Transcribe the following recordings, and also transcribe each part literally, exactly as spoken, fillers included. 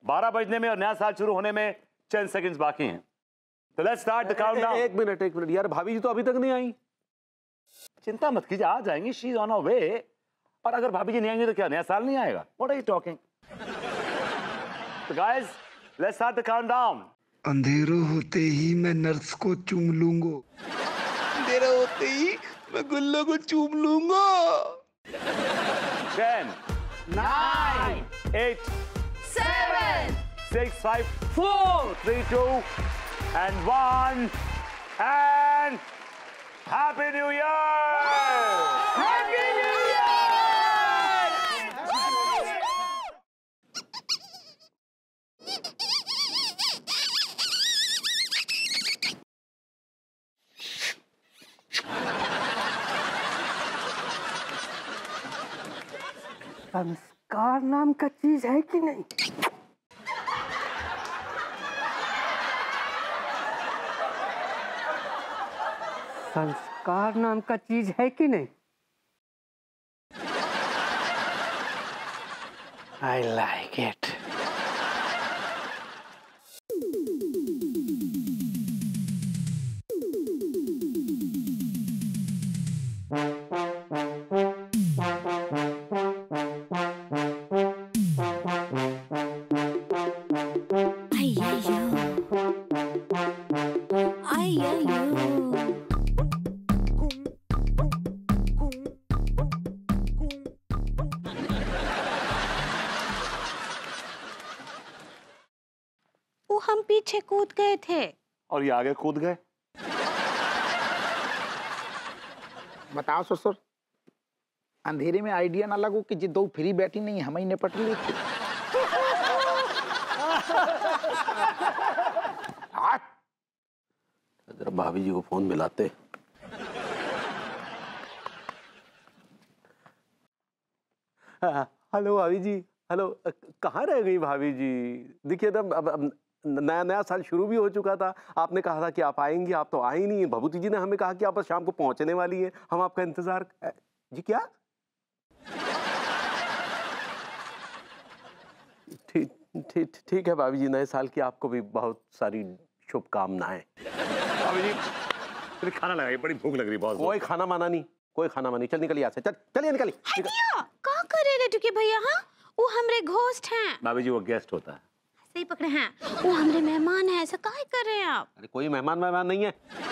बारह बजने में और नया साल शुरू होने में चंद सेकंड्स बाकी हैं। तो लेट्स स्टार्ट द काउंटडाउन। एक मिनट एक मिनट यार, भाभी जी तो अभी तक नहीं आई। चिंता मत कीजिए, आ जाएंगी, she is on a way. और अगर भाभी जी नहीं आएंगी तो क्या नया साल नहीं आएगा? What are you talking? तो guys let's start the countdown. अंधेरों होते ही मैं नर्स को चूम लूंगा, अंधेरा होते ही मैं गुल्लो को चूम लूंगा। Ten, nine, eight, seven, six, five, four, three, two and one and happy new year! Happy new year! संस्कार नाम का चीज है कि नहीं? संस्कार नाम का चीज है कि नहीं? I like it. हम पीछे कूद गए थे और ये आगे कूद गए। बताओ ससुर, अंधेरे में आइडिया ना लगो कि जी दो फ्री बैठी नहीं हम ही निपट ली थी। जरा भाभी जी को फोन मिलाते। हेलो भाभी जी, हेलो। कहाँ रह गई भाभी जी? देखिए ना, अब, अब नया नया साल शुरू भी हो चुका था। आपने कहा था कि आप आएंगी, आप तो आई नहीं। भभूति जी ने हमें कहा कि आप बस शाम को पहुंचने वाली हैं, हम आपका इंतजार। जी क्या? ठीक ठीक ठीक है भाभी जी, नए साल की आपको भी बहुत सारी शुभकामनाएं। भाभी जी खाना लगाइए, बड़ी भूख लग रही है बहुत। कोई खाना माना नहीं, कोई खाना मानी। चल निकलिए यहाँ से, चल चलिए निकलिए। क्या कर रहे टुके भैया? हाँ, वो हमरे घोस्ट हैं। भाभी जी वो गेस्ट होता है। सही पकड़े हैं, वो हमरे मेहमान हैं। ऐसा काहे कर रहे हैं आप? अरे कोई मेहमान मेहमान नहीं है।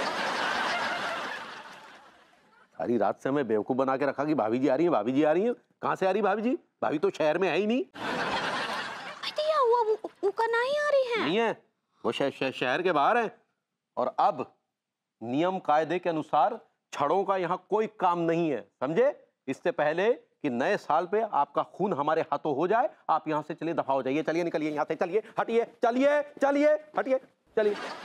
सारी रात से हमें बेवकूफ बना के रखा कि भाभी जी आ रही है, भाभी जी आ रही है। कहाँ से आ रही भाभी जी? भाभी तो शहर में है ही नहीं। वो, वो, वो का नहीं आ रही है। नहीं है, वो शह, शह, शहर के बाहर है। और अब नियम कायदे के अनुसार छड़ों का यहाँ कोई काम नहीं है, समझे? इससे पहले कि नए साल पे आपका खून हमारे हाथों हो जाए, आप यहाँ से चलिए, दफा हो जाइए। चलिए निकलिए यहाँ से, चलिए, हटिए, चलिए चलिए, हटिए, चलिए।